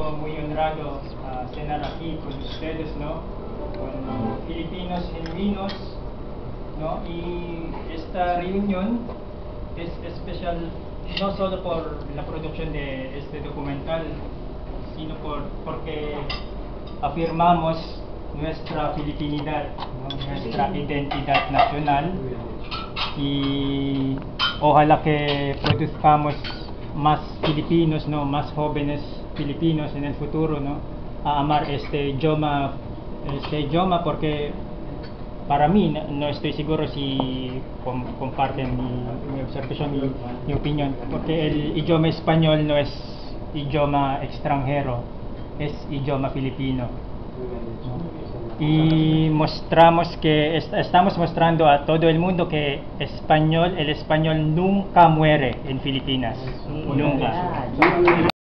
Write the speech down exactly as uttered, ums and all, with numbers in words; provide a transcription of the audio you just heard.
muy honrado a cenar aquí con ustedes, ¿no? Con Filipinos genuinos, ¿no? Y esta reunión es especial no solo por la producción de este documental, sino por, porque afirmamos nuestra filipinidad, ¿no? Nuestra identidad nacional, y ojalá que produzcamos más Filipinos, ¿no? Más jóvenes Filipinos en el futuro, ¿no? A amar este idioma, este idioma, porque para mí, no, no estoy seguro si com comparten mi, mi observación, mi, mi opinión, porque el idioma español no es idioma extranjero, es idioma filipino, ¿no? Y mostramos que est estamos mostrando a todo el mundo que español, el español nunca muere en Filipinas, nunca.